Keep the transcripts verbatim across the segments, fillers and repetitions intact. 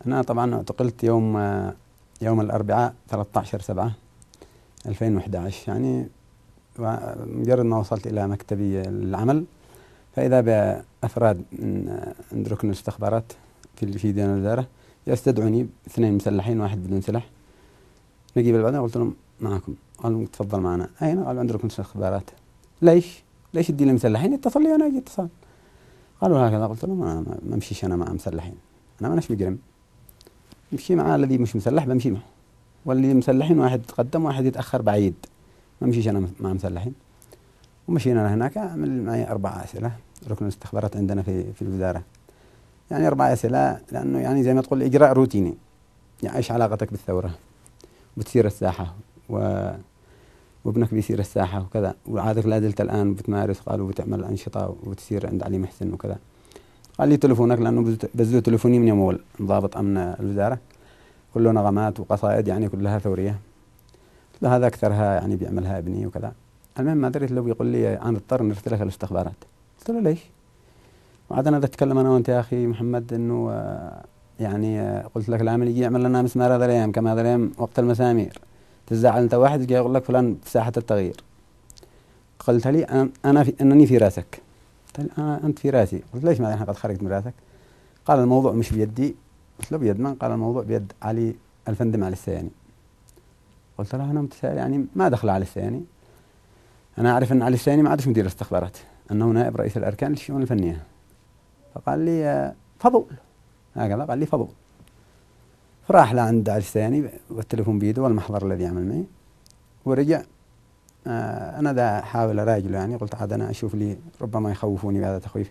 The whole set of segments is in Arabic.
أنا طبعا اعتقلت يوم يوم الأربعاء ثلاثة عشر سبعة ألفين وأحد عشر، يعني مجرد ما وصلت إلى مكتبي العمل فإذا بأفراد من عند ركن الاستخبارات في في ديوان الوزارة يستدعوني، اثنين مسلحين واحد بدون سلاح. نجي بالبعدين قلت لهم معكم، قالوا تفضل معنا. أين؟ قالوا عند ركن الاستخبارات. ليش؟ ليش تدي لي مسلحين؟ اتصل لي أنا أجي اتصال. قالوا هكذا. قلت لهم أنا ما أمشيش أنا مع مسلحين، أنا ماناش مجرم، امشي مع الذي مش مسلح بمشي معه، واللي مسلحين واحد يتقدم واحد يتأخر بعيد، ما امشيش أنا مع مسلحين. ومشينا هناك، عمل معي أربع أسئلة ركن الاستخبارات عندنا في في الوزارة، يعني أربع أسئلة لأنه يعني زي ما تقول إجراء روتيني، يعني إيش علاقتك بالثورة، بتسير الساحة و وابنك بيسير الساحة وكذا، وعادك لا زلت الآن بتمارس، قالوا بتعمل أنشطة وبتسير عند علي محسن وكذا. قال لي تلفونك، لأنه بزوا تلفوني من يوم أول ضابط أمن الوزارة، كله نغمات وقصائد يعني كلها ثورية. قلت له هذا أكثرها يعني بيعملها ابني وكذا. المهم ما دريت له بيقول لي أنا اضطر نرسلك الاستخبارات. قلت له ليش؟ وعاد أنا أتكلم أنا وأنت يا أخي محمد إنه يعني قلت لك العامل يجي يعمل لنا مسمار هذا الأيام كما هذا الأيام وقت المسامير، تزعل أنت واحد يجي يقول لك فلان في ساحة التغيير. قلت لي أنا, أنا في أنني في راسك. قلت له أنا أنت في راسي. قلت ليش ما أنا قد خرجت من راسك؟ قال الموضوع مش بيدي. قلت له بيد من؟ قال الموضوع بيد علي الفندم علي السياني. قلت له أنا متسائل، يعني ما دخل علي السياني؟ أنا أعرف أن علي السياني ما عادش مدير الاستخبارات، أنه نائب رئيس الأركان للشؤون الفنية. فقال لي فضل هكذا، قال لي فضل. فراح لعند علي السياني والتليفون بيده والمحضر الذي عمل معي ورجع. آه أنا دا حاول أراجله، يعني قلت عاد أنا أشوف لي ربما يخوفوني بهذا التخويف.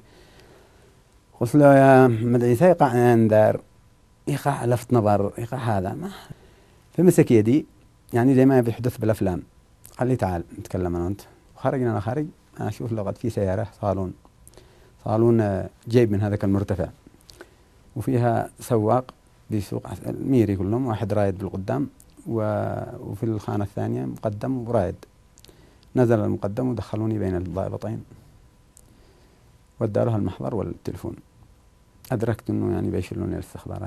قلت له يا محمد عيسى يقع أنذار، يقع لفت نظر، يقع هذا ما. فمسك يدي يعني زي ما بيحدث بالأفلام، قال لي تعال نتكلم أنا وأنت. وخرجنا أنا خارج، أنا أشوف لغد في سيارة صالون صالون جيب من هذاك المرتفع، وفيها سواق بيسوق الميري كلهم، واحد رايد بالقدام وفي الخانة الثانية مقدم ورايد. نزل المقدم ودخلوني بين الضابطين واداله المحضر والتلفون. أدركت أنه يعني بيشلوني الاستخبارات،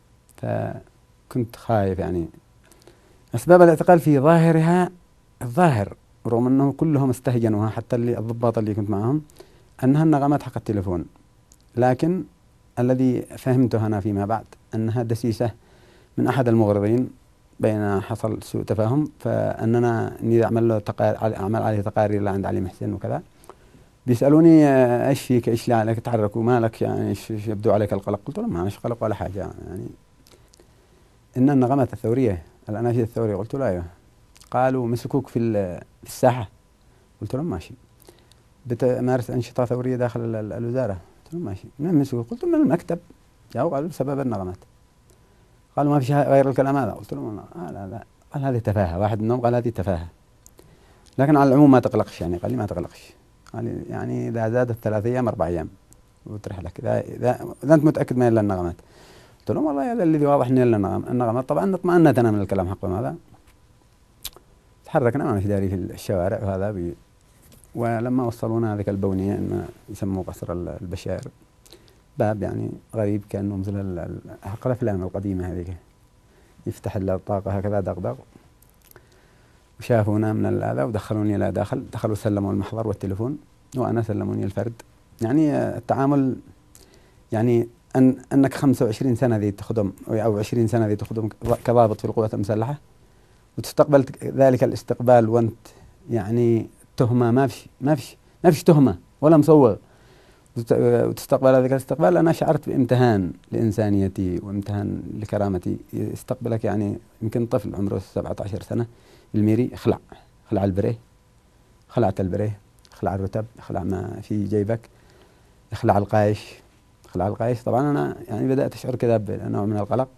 فكنت خايف. يعني أسباب الاعتقال في ظاهرها الظاهر، رغم أنه كلهم استهجنوها حتى اللي الضباط اللي كنت معهم، أنها النغمات حق التلفون، لكن الذي فهمته أنا فيما بعد أنها دسيسة من أحد المغرضين، بين حصل سوء تفاهم، فأننا نريد أعمل له تقارير، أعمل عليه تقارير عند علي محسن وكذا. بيسألوني ايش فيك، ايش لا عليك، تحرك ومالك، يعني ايش يبدو عليك القلق؟ قلت لهم ما مش قلق ولا حاجة، يعني إن النغمات الثورية الأناشيد الثورية. قلت له أيوه. قالوا مسكوك في في الساحة؟ قلت لهم ماشي. بتمارس أنشطة ثورية داخل الوزارة؟ قلت لهم ماشي. من مسكوك؟ قلت لهم من المكتب. جاءوا قالوا بسبب النغمات. قالوا ما في شيء غير الكلام هذا؟ قلت لهم آه لا لا. قال هذه تفاهة، واحد منهم قال هذه تفاهة، لكن على العموم ما تقلقش. يعني قال لي ما تقلقش، قال يعني إذا زادت ثلاث أيام أربع أيام وترح لك، إذا إذا إذا أنت متأكد ما إلا النغمات. قلت لهم والله هذا الذي واضح إن إلا النغمات. طبعا اطمأنت أنا من الكلام حقهم هذا. تحركنا ما في داري في الشوارع وهذا بي. ولما وصلونا هذيك البونية إن يسموه قصر البشائر، باب يعني غريب كأنه مثل حق الأفلام القديمة هذيك، يفتح الطاقة هكذا دغدغ. وشافونا من هذا ودخلوني إلى داخل. دخلوا سلموا المحضر والتليفون، وأنا سلموني الفرد. يعني التعامل يعني أن أنك خمسة وعشرين سنة ذي تخدم أو عشرين سنة ذي تخدم كضابط في القوات المسلحة، وتستقبل ذلك الاستقبال وأنت يعني تهمة، ما فيش ما فيش ما فيش تهمة ولا مصوغ، وتستقبل هذا الاستقبال. أنا شعرت بامتهان لإنسانيتي وامتهان لكرامتي. يستقبلك يعني يمكن طفل عمره سبعة عشر سنة، الميري خلع خلع البريه، خلعت البريه، خلع الرتب، خلع ما في جيبك، خلع القايش، خلع القايش. طبعا أنا يعني بدأت أشعر كذا بنوع من القلق.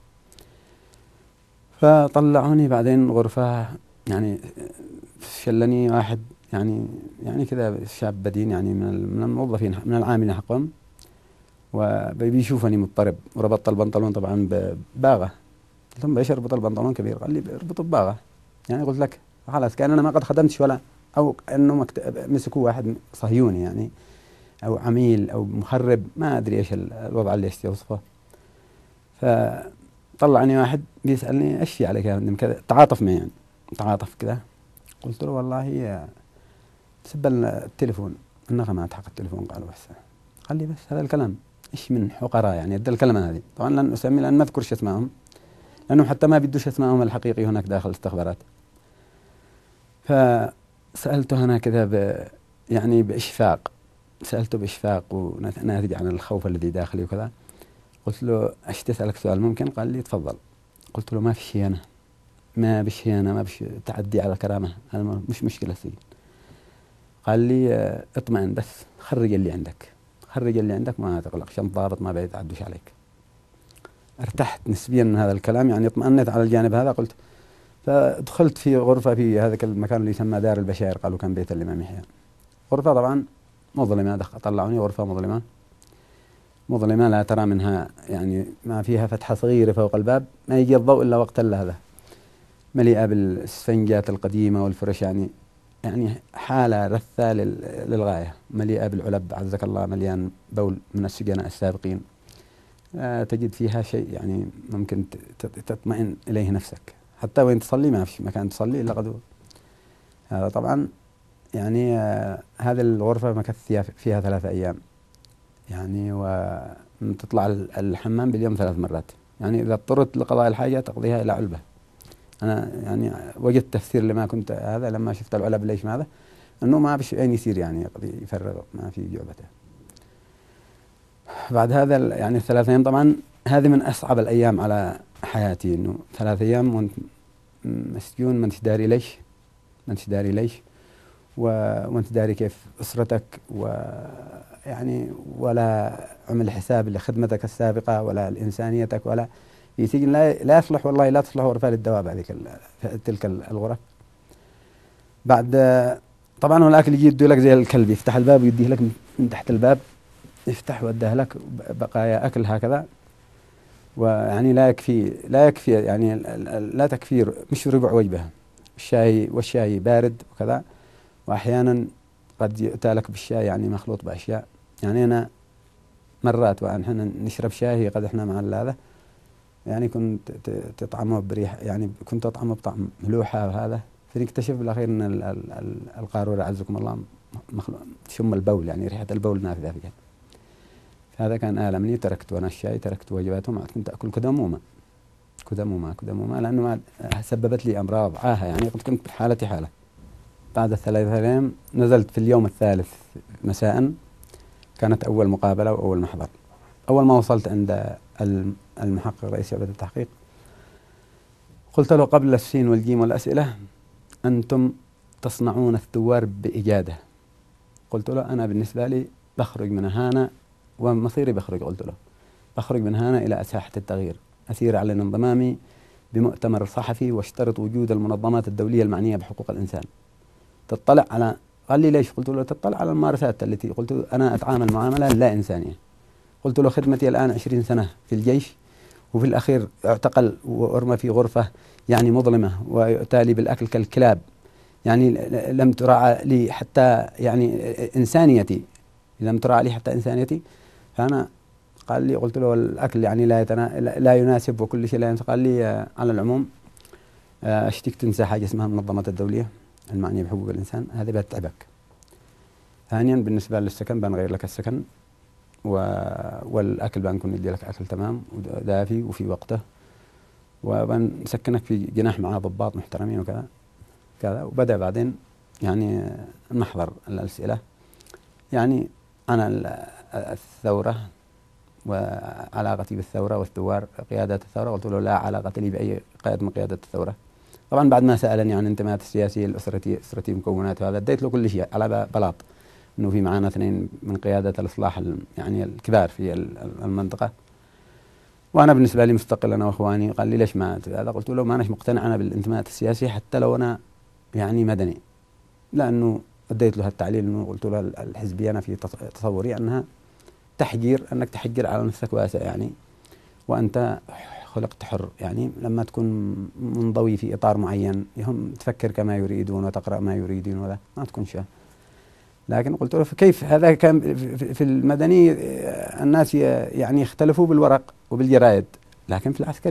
فطلعوني بعدين غرفة، يعني شلني واحد يعني يعني كذا شاب بدين، يعني من من الموظفين من العاملين حقهم، وبيشوفني مضطرب، وربطت البنطلون طبعا بباغة. قلت لهم بيش اربط البنطلون كبير؟ قال لي اربطه بباغة. يعني قلت لك خلاص كأن أنا ما قد خدمتش، ولا أو أنه مسكوا واحد صهيوني يعني، أو عميل أو مخرب، ما أدري إيش الوضع اللي يوصفه. ف طلعني واحد بيسألني ايش في عليك يا فندم كذا، تعاطف معي يعني تعاطف كذا. قلت له والله سب التليفون، النغمات حق التليفون. قالوا بس، قال لي بس هذا الكلام ايش من حقراء يعني ادى الكلمة هذه. طبعا لن اسمي لان ما اذكرش اسمائهم، لانه حتى ما بيدوش اسمائهم الحقيقي هناك داخل الاستخبارات. فسألته انا كذا ب يعني بإشفاق، سألته بإشفاق وناتج عن الخوف الذي داخلي وكذا. قلت له ايش تسألك سؤال ممكن؟ قال لي تفضل. قلت له ما في شيء، أنا ما بش هنا، ما بش تعدي على الكرامة، أنا مش مشكلة سيد. قال لي اه اطمئن بس، خرج اللي عندك، خرج اللي عندك ما تقلق، شنط ضابط ما بيتعدوش عليك. ارتحت نسبيا من هذا الكلام، يعني اطمأنت على الجانب هذا. قلت فدخلت في غرفة في هذا المكان اللي يسمى دار البشائر، قالوا كان بيت الإمام يحيى. غرفة طبعا مظلمة، طلعوني غرفة مظلمة مظلمة لا ترى منها يعني ما فيها فتحة صغيرة فوق الباب، ما يجي الضوء إلا وقت هذا، مليئة بالسفنجات القديمة والفرش، يعني يعني حالة رثة للغاية، مليئة بالعلب عزك الله، مليان بول من السجناء السابقين. آه تجد فيها شيء يعني ممكن تطمئن إليه نفسك، حتى وين تصلي ما في مكان تصلي إلا قدو. هذا طبعا يعني آه هذه الغرفة مكثت فيها, فيها ثلاثة أيام يعني، وتطلع الحمام باليوم ثلاث مرات، يعني إذا اضطرت لقضاء الحاجة تقضيها إلى علبة. أنا يعني وجدت تفسير لما كنت هذا لما شفت العلب ليش ماذا، أنه ما بش أين يصير يعني يفرغ ما في جعبته. بعد هذا يعني الثلاث أيام طبعا هذه من أصعب الأيام على حياتي، إنه ثلاث أيام وأنت مسجون ما انتش داري ليش، ما انتش داري ليش وانت داري كيف أسرتك، ويعني ولا عمل حساب لخدمتك السابقة ولا لإنسانيتك، ولا في سجن لا لا يصلح والله لا تصلح غرفة للدواب هذيك تلك الغرف. بعد طبعا هو الأكل يجي يدي لك زي الكلب، يفتح الباب ويديه لك من تحت الباب، يفتح ويديه لك بقايا أكل هكذا، ويعني لا يكفي لا يكفي يعني لا تكفي مش ربع وجبة، الشاي والشاي بارد وكذا، وأحيانا قد يؤتى لك بالشاي يعني مخلوط بأشياء. يعني أنا مرات وأحيانا نشرب شاي قد إحنا مع هذا يعني كنت تطعمه بريح، يعني كنت أطعمه بطعم ملوحة وهذا، فنكتشف بالأخير أن القارورة عزكم الله مخلوط تشم البول، يعني ريحة البول نافذة فيها. هذا كان آلمني، تركت وأنا الشاي، تركت وجباتهم، كنت أكل كدمومة كدمومة كدمومة لأنه ما سببت لي أمراض عاهة، يعني كنت بحالتي حالة. بعد الثلاثة أيام نزلت في اليوم الثالث مساء، كانت أول مقابلة وأول محضر. أول ما وصلت عند المحقق رئيس شعبة التحقيق قلت له قبل السين والجيم والأسئلة أنتم تصنعون الثوار بإجادة. قلت له أنا بالنسبة لي بخرج من هنا ومصيري بخرج، قلت له بخرج من هنا إلى ساحة التغيير، أسير على انضمامي بمؤتمر صحفي واشترط وجود المنظمات الدولية المعنية بحقوق الإنسان تطلع على. قال لي ليش؟ قلت له تطلع على الممارسات التي قلت له أنا أتعامل معاملة لا إنسانية. قلت له خدمتي الآن عشرين سنة في الجيش، وفي الأخير اعتقل وأرمى في غرفة يعني مظلمة، ويؤتى لي بالأكل كالكلاب، يعني لم تراعى لي حتى يعني إنسانيتي، لم تراعى لي حتى إنسانيتي. فأنا قال لي، قلت له الأكل يعني لا يتنا لا يناسب وكل شيء لا يناسب. قال لي على العموم أشتيك تنسى حاجة اسمها المنظمات الدولية المعنية بحقوق الإنسان، هذه بتتعبك. ثانيا بالنسبة للسكن بنغير لك السكن، والأكل بنكون ندي لك أكل تمام ودافي وفي وقته، وبنسكنك في جناح مع ضباط محترمين وكذا كذا. وبدأ بعدين يعني محضر الأسئلة، يعني أنا الثورة وعلاقتي بالثورة والثوار قيادة الثورة. قلت له لا علاقة لي بأي قائد من قيادة الثورة. طبعا بعد ما سألني عن الانتماءات السياسية الأسرتي أسرتي مكونات وهذا، اديت له كل شيء على بلاط، انه في معانا اثنين من قيادة الإصلاح يعني الكبار في المنطقة، وانا بالنسبة لي مستقل انا واخواني. قال لي ليش ما هذا؟ قلت له ما اناش مقتنع انا بالانتماءات السياسية حتى لو انا يعني مدني، لانه اديت له التعليل، انه قلت له الحزبية انا في تصوري انها تحجير، انك تحجر على نفسك واسع يعني، وانت خلقت حر، يعني لما تكون منضوي في اطار معين هم تفكر كما يريدون وتقرأ ما يريدون ولا ما تكون شاه. لكن قلت له كيف هذا؟ كان في المدني الناس يعني يختلفوا بالورق وبالجرائد، لكن في العسكري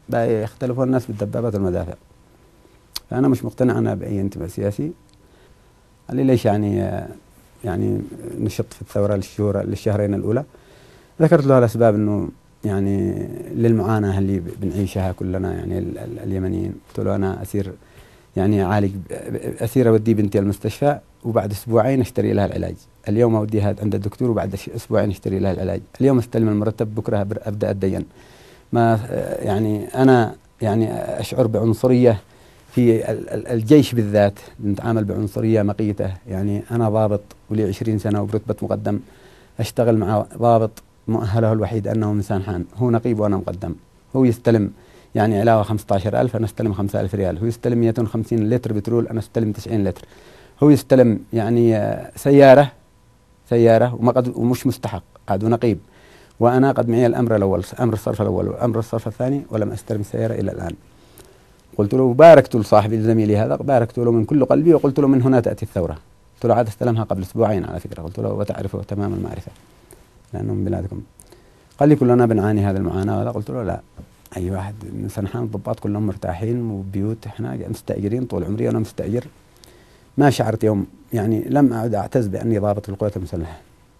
بقى يختلفون الناس بالدبابات والمدافع. فأنا مش مقتنع أنا بأي انتماء سياسي. قال لي ليش يعني يعني نشط في الثورة للشهور للشهرين الأولى؟ ذكرت له الأسباب إنه يعني للمعاناة اللي بنعيشها كلنا يعني ال ال اليمنيين. قلت له أنا أسير يعني أعالج أسير أودي بنتي المستشفى وبعد أسبوعين أشتري لها العلاج. اليوم أوديها عند الدكتور وبعد أسبوعين أشتري لها العلاج. اليوم أستلم المرتب، بكرة أبدأ أتدين. ما يعني أنا يعني أشعر بعنصرية في الجيش بالذات، نتعامل بعنصرية مقيتة. يعني أنا ضابط ولي عشرين سنة وبرتبة مقدم، أشتغل مع ضابط مؤهله الوحيد أنه من سانحان، هو نقيب وأنا مقدم. هو يستلم يعني علاوة خمسة عشر ألف، أنا أستلم خمسة ألف ريال. هو يستلم مئتين وخمسين لتر بترول، أنا أستلم تسعين لتر. هو يستلم يعني سيارة سيارة وما ومش مستحق عاد نقيب، وأنا قد معي الأمر الأول، أمر الصرف الأول وأمر الصرف الثاني، ولم أستلم السيارة إلى الآن. قلت له باركت لصاحبي زميلي هذا، باركت له من كل قلبي، وقلت له من هنا تأتي الثورة. قلت له عاد استلمها قبل أسبوعين على فكرة. قلت له وتعرفه تمام المعرفة لأنه من بلادكم. قال لي كلنا بنعاني هذا المعاناة هذا. قلت له لا، أي واحد من سنحان الضباط كلهم مرتاحين وبيوت، إحنا مستأجرين طول عمري، أنا مستأجر. ما شعرت يوم يعني لم أعد أعتز بأني ضابط في القوات المسلحة.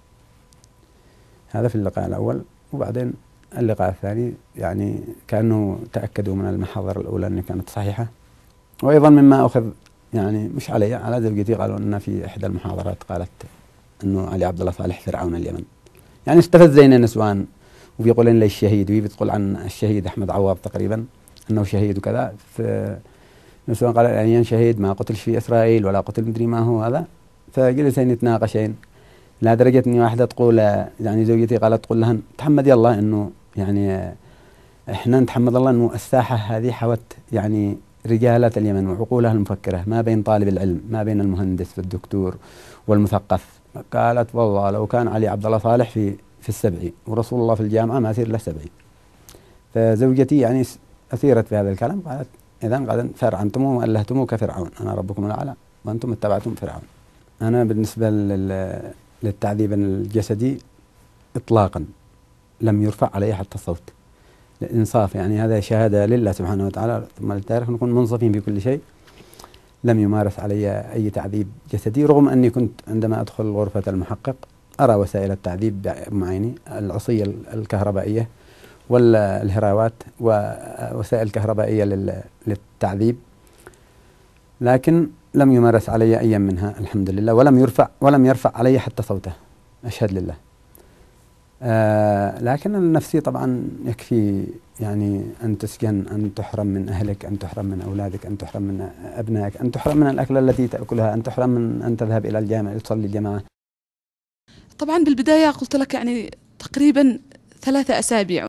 هذا في اللقاء الأول. وبعدين اللقاء الثاني يعني كأنه تأكدوا من المحاضر الأولى أني كانت صحيحة. وأيضا مما أخذ يعني مش علي، على زوجتي، قالوا أن في إحدى المحاضرات قالت أنه علي عبد الله صالح فرعون اليمن. يعني استفزينا النسوان وبيقولون لي الشهيد، وهي بتقول عن الشهيد أحمد عوض تقريبا أنه شهيد وكذا. النسوان قال يعني شهيد ما قتلش في إسرائيل ولا قتل مدري ما هو هذا. فجلسين يتناقشين لا درجة أني واحدة تقول يعني زوجتي قالت تقول لها تحمد الله أنه يعني إحنا نتحمد الله أنه الساحة هذه حوت يعني رجالات اليمن وعقولها المفكرة، ما بين طالب العلم، ما بين المهندس والدكتور والمثقف. قالت والله لو كان علي عبد الله صالح في في السبعي ورسول الله في الجامعة ما أثير له سبعي. فزوجتي يعني أثيرت في هذا الكلام، قالت إذا قد فرعنتموه وألهتموه كفرعون، أنا ربكم الأعلى وأنتم اتبعتم فرعون. أنا بالنسبة للتعذيب الجسدي إطلاقا لم يرفع علي حتى الصوت. الإنصاف يعني هذا شهادة لله سبحانه وتعالى ثم للتاريخ نكون منصفين في كل شيء. لم يمارس علي أي تعذيب جسدي، رغم أني كنت عندما أدخل غرفة المحقق أرى وسائل التعذيب بعيني، العصية الكهربائية والهراوات ووسائل كهربائية للتعذيب، لكن لم يمارس علي أي منها الحمد لله، ولم يرفع ولم يرفع علي حتى صوته، أشهد لله. آه لكن النفسي طبعا يكفي يعني أن تسكن، أن تحرم من أهلك، أن تحرم من أولادك، أن تحرم من أبنائك، أن تحرم من الأكل التي تأكلها، أن تحرم من أن تذهب إلى الجامع تصلي الجماعة. طبعا بالبداية قلت لك يعني تقريبا ثلاثة أسابيع